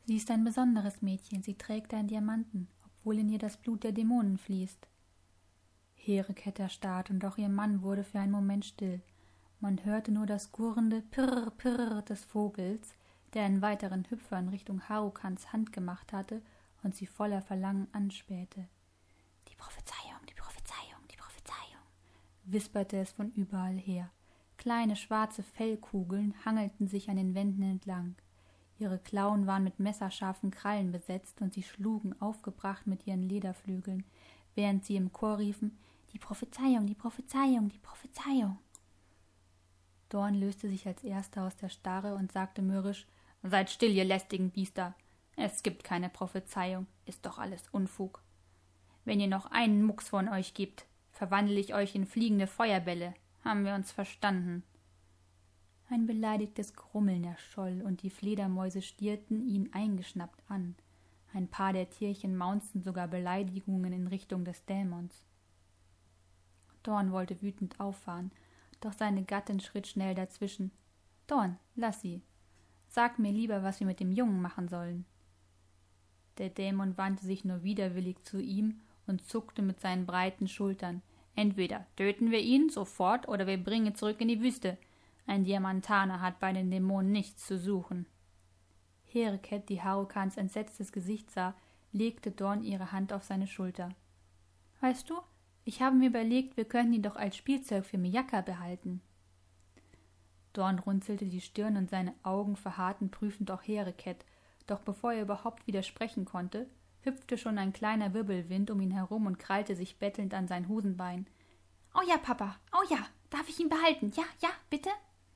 Sie ist ein besonderes Mädchen, sie trägt einen Diamanten, obwohl in ihr das Blut der Dämonen fließt. Hereket erstarrt, und auch ihr Mann wurde für einen Moment still. Man hörte nur das gurrende Pirr, Pirr des Vogels, der einen weiteren Hüpfer in Richtung Harukans Hand gemacht hatte und sie voller Verlangen anspähte. »Die Prophezeiung, die Prophezeiung, die Prophezeiung«, wisperte es von überall her. Kleine schwarze Fellkugeln hangelten sich an den Wänden entlang. Ihre Klauen waren mit messerscharfen Krallen besetzt, und sie schlugen aufgebracht mit ihren Lederflügeln, während sie im Chor riefen, »Die Prophezeiung, die Prophezeiung, die Prophezeiung!« Dorn löste sich als erster aus der Starre und sagte mürrisch, »Seid still, ihr lästigen Biester! Es gibt keine Prophezeiung, ist doch alles Unfug. Wenn ihr noch einen Mucks von euch gibt, verwandle ich euch in fliegende Feuerbälle. Haben wir uns verstanden?« Ein beleidigtes Grummeln erscholl, und die Fledermäuse stierten ihn eingeschnappt an. Ein paar der Tierchen maunzten sogar Beleidigungen in Richtung des Dämons. Dorn wollte wütend auffahren, doch seine Gattin schritt schnell dazwischen. »Dorn, lass sie. Sag mir lieber, was wir mit dem Jungen machen sollen.« Der Dämon wandte sich nur widerwillig zu ihm und zuckte mit seinen breiten Schultern. »Entweder töten wir ihn sofort, oder wir bringen ihn zurück in die Wüste. Ein Diamantaner hat bei den Dämonen nichts zu suchen.« Hereket, die Harukans entsetztes Gesicht sah, legte Dorn ihre Hand auf seine Schulter. »Weißt du, ich habe mir überlegt, wir könnten ihn doch als Spielzeug für Miyaka behalten.« Dorn runzelte die Stirn, und seine Augen verharrten prüfend auf Hereket, doch bevor er überhaupt widersprechen konnte, hüpfte schon ein kleiner Wirbelwind um ihn herum und krallte sich bettelnd an sein Hosenbein. »Oh ja, Papa, oh ja, darf ich ihn behalten? Ja, ja, bitte?«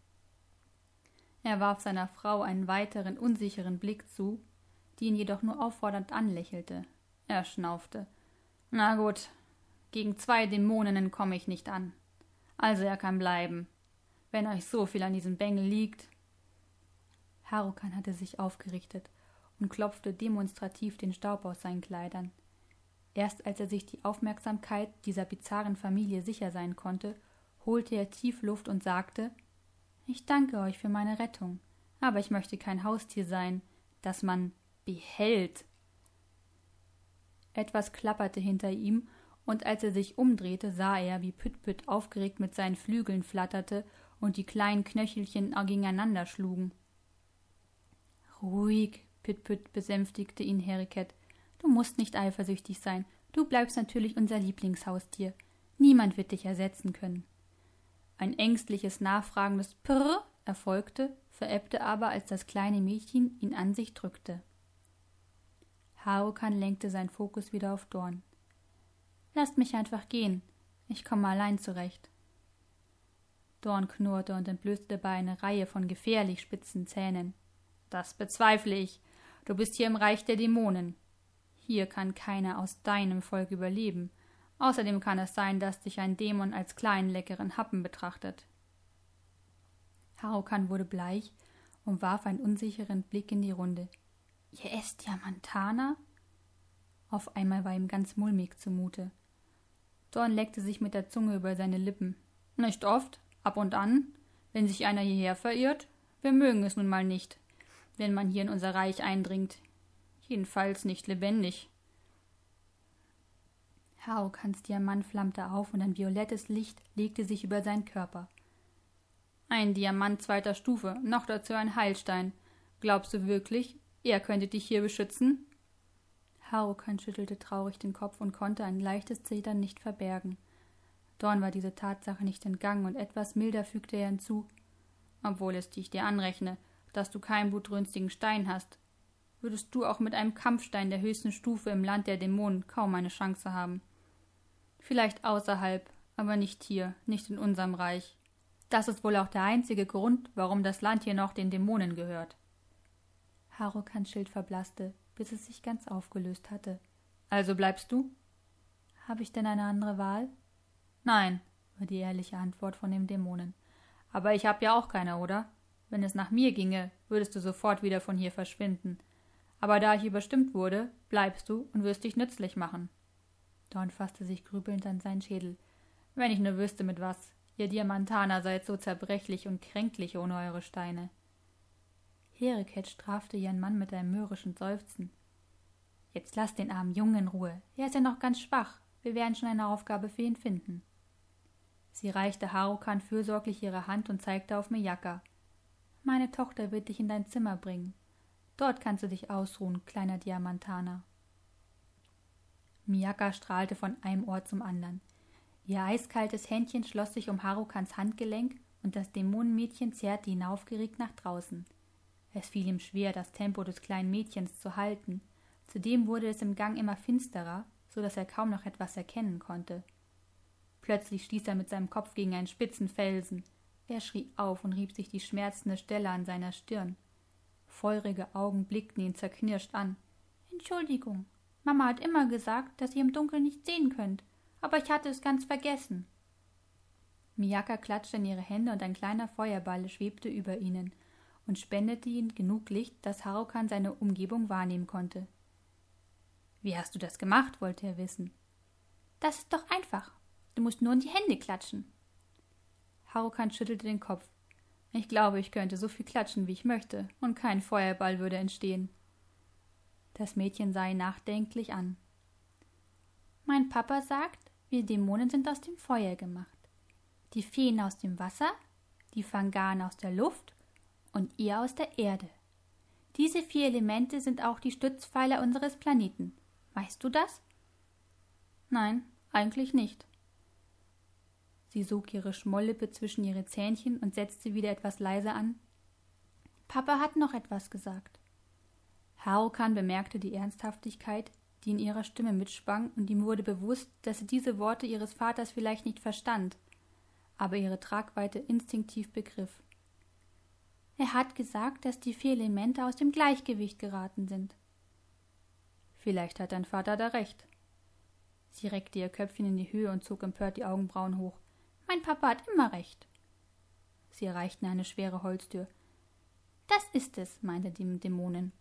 Er warf seiner Frau einen weiteren, unsicheren Blick zu, die ihn jedoch nur auffordernd anlächelte. Er schnaufte. »Na gut, gegen 2 Dämoninnen komme ich nicht an. Also er kann bleiben, wenn euch so viel an diesem Bengel liegt.« Harukan hatte sich aufgerichtet und klopfte demonstrativ den Staub aus seinen Kleidern. Erst als er sich die Aufmerksamkeit dieser bizarren Familie sicher sein konnte, holte er tief Luft und sagte, »Ich danke euch für meine Rettung, aber ich möchte kein Haustier sein, das man behält.« Etwas klapperte hinter ihm, und als er sich umdrehte, sah er, wie Püt-Püt aufgeregt mit seinen Flügeln flatterte und die kleinen Knöchelchen gegeneinander schlugen. »Ruhig«, Püt-Püt besänftigte ihn Hereket. »Du musst nicht eifersüchtig sein. Du bleibst natürlich unser Lieblingshaustier. Niemand wird dich ersetzen können.« Ein ängstliches, nachfragendes Prrr erfolgte, verebbte aber, als das kleine Mädchen ihn an sich drückte. Harukan lenkte seinen Fokus wieder auf Dorn. »Lasst mich einfach gehen. Ich komme allein zurecht.« Dorn knurrte und entblößte dabei eine Reihe von gefährlich spitzen Zähnen. »Das bezweifle ich. Du bist hier im Reich der Dämonen. Hier kann keiner aus deinem Volk überleben. Außerdem kann es sein, dass dich ein Dämon als kleinen, leckeren Happen betrachtet.« Harukan wurde bleich und warf einen unsicheren Blick in die Runde. »Ihr esst Diamantaner?« Auf einmal war ihm ganz mulmig zumute. Dorn leckte sich mit der Zunge über seine Lippen. »Nicht oft, ab und an, wenn sich einer hierher verirrt. Wir mögen es nun mal nicht, wenn man hier in unser Reich eindringt. Jedenfalls nicht lebendig.« Harukans Diamant flammte auf, und ein violettes Licht legte sich über seinen Körper. »Ein Diamant 2. Stufe, noch dazu ein Heilstein. Glaubst du wirklich, er könnte dich hier beschützen?« Harukan schüttelte traurig den Kopf und konnte ein leichtes Zittern nicht verbergen. Dorn war diese Tatsache nicht entgangen, und etwas milder fügte er hinzu, »obwohl es ich dir anrechne, dass du keinen blutrünstigen Stein hast, würdest du auch mit einem Kampfstein der höchsten Stufe im Land der Dämonen kaum eine Chance haben. Vielleicht außerhalb, aber nicht hier, nicht in unserem Reich. Das ist wohl auch der einzige Grund, warum das Land hier noch den Dämonen gehört.« Harukans Schild verblasste, bis es sich ganz aufgelöst hatte. »Also bleibst du?« »Habe ich denn eine andere Wahl?« »Nein«, war die ehrliche Antwort von dem Dämonen. »Aber ich habe ja auch keine, oder? Wenn es nach mir ginge, würdest du sofort wieder von hier verschwinden. Aber da ich überstimmt wurde, bleibst du und wirst dich nützlich machen.« Dorn fasste sich grübelnd an seinen Schädel. »Wenn ich nur wüsste, mit was. Ihr Diamantaner seid so zerbrechlich und kränklich ohne eure Steine.« Hereket strafte ihren Mann mit einem mürrischen Seufzen. »Jetzt lass den armen Jungen in Ruhe. Er ist ja noch ganz schwach. Wir werden schon eine Aufgabe für ihn finden.« Sie reichte Harukan fürsorglich ihre Hand und zeigte auf Miyaka. »Meine Tochter wird dich in dein Zimmer bringen. Dort kannst du dich ausruhen, kleiner Diamantaner.« Miyaka strahlte von einem Ohr zum anderen. Ihr eiskaltes Händchen schloss sich um Harukans Handgelenk und das Dämonenmädchen zerrte ihn aufgeregt nach draußen. Es fiel ihm schwer, das Tempo des kleinen Mädchens zu halten. Zudem wurde es im Gang immer finsterer, so dass er kaum noch etwas erkennen konnte. Plötzlich stieß er mit seinem Kopf gegen einen spitzen Felsen. Er schrie auf und rieb sich die schmerzende Stelle an seiner Stirn. Feurige Augen blickten ihn zerknirscht an. »Entschuldigung, Mama hat immer gesagt, dass ihr im Dunkeln nicht sehen könnt, aber ich hatte es ganz vergessen.« Miyaka klatschte in ihre Hände und ein kleiner Feuerball schwebte über ihnen und spendete ihnen genug Licht, dass Harukan seine Umgebung wahrnehmen konnte. »Wie hast du das gemacht?« wollte er wissen. »Das ist doch einfach. Du musst nur in die Hände klatschen.« Harukan schüttelte den Kopf. »Ich glaube, ich könnte so viel klatschen, wie ich möchte, und kein Feuerball würde entstehen.« Das Mädchen sah ihn nachdenklich an. »Mein Papa sagt, wir Dämonen sind aus dem Feuer gemacht, die Feen aus dem Wasser, die Fanganen aus der Luft und ihr aus der Erde. Diese 4 Elemente sind auch die Stützpfeiler unseres Planeten. Weißt du das?« »Nein, eigentlich nicht.« Sie sog ihre Schmolllippe zwischen ihre Zähnchen und setzte wieder etwas leiser an. »Papa hat noch etwas gesagt.« Harukan bemerkte die Ernsthaftigkeit, die in ihrer Stimme mitschwang, und ihm wurde bewusst, dass sie diese Worte ihres Vaters vielleicht nicht verstand, aber ihre Tragweite instinktiv begriff. »Er hat gesagt, dass die 4 Elemente aus dem Gleichgewicht geraten sind.« »Vielleicht hat dein Vater da recht.« Sie reckte ihr Köpfchen in die Höhe und zog empört die Augenbrauen hoch. »Mein Papa hat immer recht.« Sie erreichten eine schwere Holztür. »Das ist es«, meinte die Dämonin.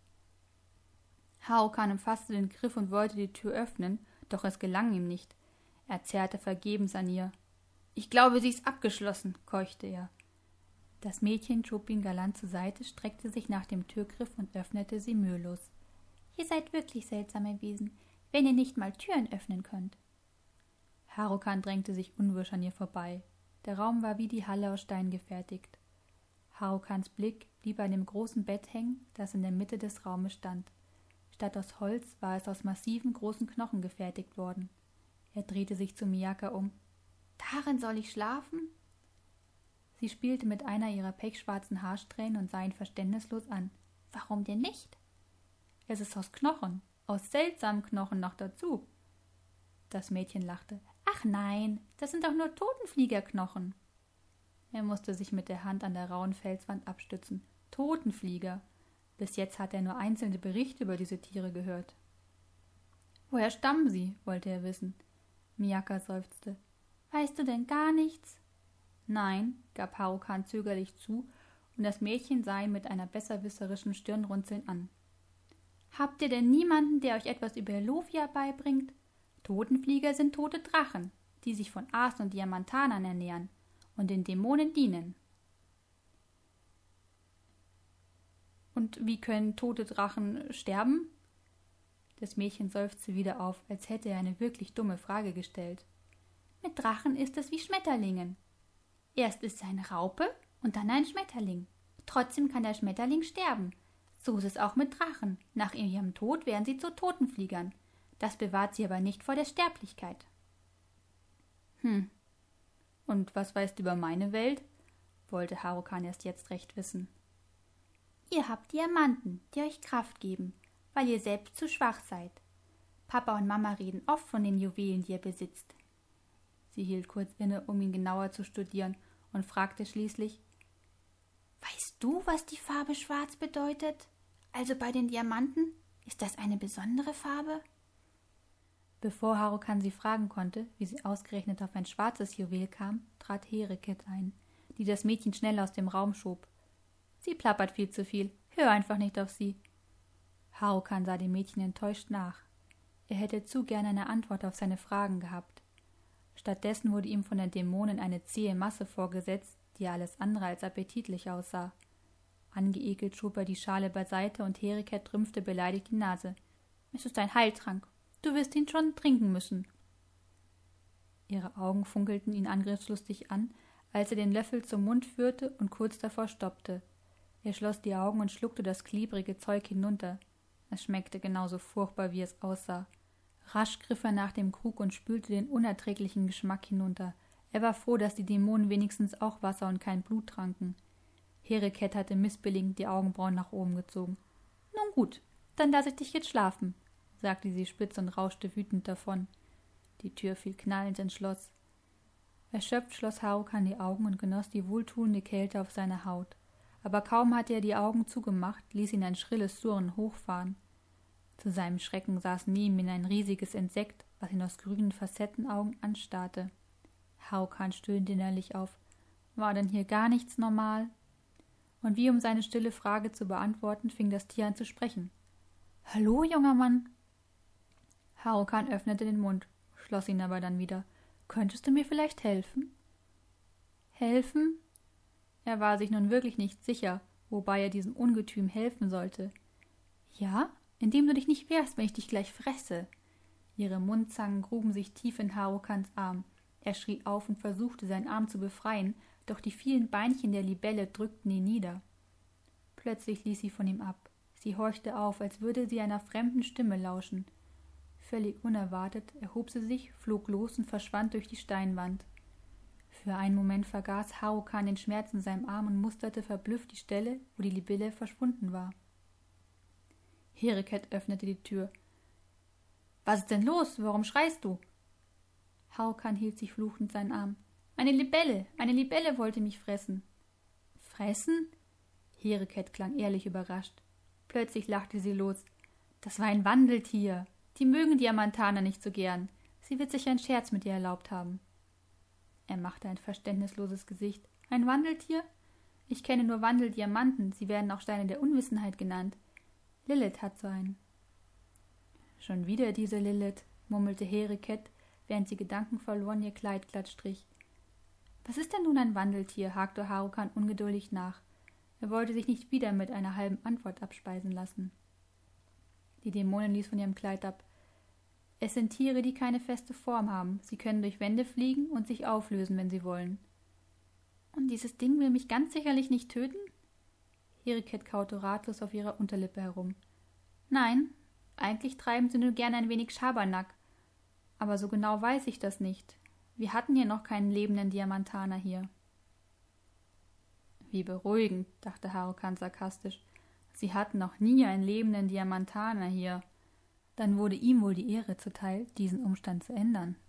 Harukan umfasste den Griff und wollte die Tür öffnen, doch es gelang ihm nicht. Er zerrte vergebens an ihr. »Ich glaube, sie ist abgeschlossen«, keuchte er. Das Mädchen schob ihn galant zur Seite, streckte sich nach dem Türgriff und öffnete sie mühelos. »Ihr seid wirklich seltsame Wesen, wenn ihr nicht mal Türen öffnen könnt.« Harukan drängte sich unwirsch an ihr vorbei. Der Raum war wie die Halle aus Stein gefertigt. Harukans Blick blieb an dem großen Bett hängen, das in der Mitte des Raumes stand. Statt aus Holz war es aus massiven großen Knochen gefertigt worden. Er drehte sich zu Miyaka um. »Darin soll ich schlafen?« Sie spielte mit einer ihrer pechschwarzen Haarsträhnen und sah ihn verständnislos an. »Warum denn nicht?« »Es ist aus Knochen, aus seltsamen Knochen noch dazu.« Das Mädchen lachte. »Ach nein, das sind doch nur Totenfliegerknochen.« Er musste sich mit der Hand an der rauen Felswand abstützen. Totenflieger. Bis jetzt hatte er nur einzelne Berichte über diese Tiere gehört. »Woher stammen sie?« wollte er wissen. Miyaka seufzte. »Weißt du denn gar nichts?« »Nein«, gab Harukan zögerlich zu, und das Mädchen sah ihn mit einer besserwisserischen Stirnrunzeln an. »Habt ihr denn niemanden, der euch etwas über Elofia beibringt? Totenflieger sind tote Drachen, die sich von Aas und Diamantanern ernähren und den Dämonen dienen.« »Und wie können tote Drachen sterben?« Das Mädchen seufzte wieder auf, als hätte er eine wirklich dumme Frage gestellt. »Mit Drachen ist es wie Schmetterlingen. Erst ist es eine Raupe und dann ein Schmetterling. Trotzdem kann der Schmetterling sterben. So ist es auch mit Drachen. Nach ihrem Tod werden sie zu Totenfliegern. Das bewahrt sie aber nicht vor der Sterblichkeit.« Und was weißt du über meine Welt?« wollte Harukan erst jetzt recht wissen. »Ihr habt Diamanten, die euch Kraft geben, weil ihr selbst zu schwach seid. Papa und Mama reden oft von den Juwelen, die ihr besitzt.« Sie hielt kurz inne, um ihn genauer zu studieren, und fragte schließlich: »Weißt du, was die Farbe Schwarz bedeutet? Also bei den Diamanten? Ist das eine besondere Farbe?« Bevor Harukan sie fragen konnte, wie sie ausgerechnet auf ein schwarzes Juwel kam, trat Hereket ein, die das Mädchen schnell aus dem Raum schob. »Sie plappert viel zu viel. Hör einfach nicht auf sie.« Harukan sah dem Mädchen enttäuscht nach. Er hätte zu gern eine Antwort auf seine Fragen gehabt. Stattdessen wurde ihm von der Dämonin eine zähe Masse vorgesetzt, die alles andere als appetitlich aussah. Angeekelt schob er die Schale beiseite und Heriket rümpfte beleidigt die Nase. »Es ist ein Heiltrank. Du wirst ihn schon trinken müssen.« Ihre Augen funkelten ihn angriffslustig an, als er den Löffel zum Mund führte und kurz davor stoppte. Er schloss die Augen und schluckte das klebrige Zeug hinunter. Es schmeckte genauso furchtbar, wie es aussah. Rasch griff er nach dem Krug und spülte den unerträglichen Geschmack hinunter. Er war froh, dass die Dämonen wenigstens auch Wasser und kein Blut tranken. Heriket hatte missbilligend die Augenbrauen nach oben gezogen. »Nun gut, dann lasse ich dich jetzt schlafen«, sagte sie spitz und rauschte wütend davon. Die Tür fiel knallend ins Schloss. Erschöpft schloss Harukan die Augen und genoss die wohltuende Kälte auf seiner Haut. Aber kaum hatte er die Augen zugemacht, ließ ihn ein schrilles Surren hochfahren. Zu seinem Schrecken saß neben ihm ein riesiges Insekt, was ihn aus grünen Facettenaugen anstarrte. Harukan stöhnte innerlich auf. War denn hier gar nichts normal? Und wie um seine stille Frage zu beantworten, fing das Tier an zu sprechen. »Hallo, junger Mann!« Harukan öffnete den Mund, schloss ihn aber dann wieder. »Könntest du mir vielleicht helfen?« »Helfen?« Er war sich nun wirklich nicht sicher, wobei er diesem Ungetüm helfen sollte. »Ja, indem du dich nicht wehrst, wenn ich dich gleich fresse.« Ihre Mundzangen gruben sich tief in Harukans Arm. Er schrie auf und versuchte, seinen Arm zu befreien, doch die vielen Beinchen der Libelle drückten ihn nieder. Plötzlich ließ sie von ihm ab. Sie horchte auf, als würde sie einer fremden Stimme lauschen. Völlig unerwartet erhob sie sich, flog los und verschwand durch die Steinwand. Für einen Moment vergaß Harukan den Schmerz in seinem Arm und musterte verblüfft die Stelle, wo die Libelle verschwunden war. Heriket öffnete die Tür. »Was ist denn los? Warum schreist du?« Harukan hielt sich fluchend seinen Arm. Eine Libelle wollte mich fressen.« »Fressen?« Heriket klang ehrlich überrascht. Plötzlich lachte sie los. »Das war ein Wandeltier. Die mögen Diamantaner nicht so gern. Sie wird sich einen Scherz mit dir erlaubt haben.« Er machte ein verständnisloses Gesicht. »Ein Wandeltier? Ich kenne nur Wandeldiamanten. Sie werden auch Steine der Unwissenheit genannt. Lilith hat so einen.« »Schon wieder diese Lilith«, murmelte Heriket, während sie gedankenverloren ihr Kleid glatt strich. »Was ist denn nun ein Wandeltier?« hakte Harukan ungeduldig nach. Er wollte sich nicht wieder mit einer halben Antwort abspeisen lassen. Die Dämonin ließ von ihrem Kleid ab. »Es sind Tiere, die keine feste Form haben. Sie können durch Wände fliegen und sich auflösen, wenn sie wollen.« »Und dieses Ding will mich ganz sicherlich nicht töten?« Heriket kaute ratlos auf ihrer Unterlippe herum. »Nein, eigentlich treiben sie nur gerne ein wenig Schabernack. Aber so genau weiß ich das nicht. Wir hatten hier noch keinen lebenden Diamantaner hier.« »Wie beruhigend«, dachte Harukan sarkastisch. »Sie hatten noch nie einen lebenden Diamantaner hier.« Dann wurde ihm wohl die Ehre zuteil, diesen Umstand zu ändern.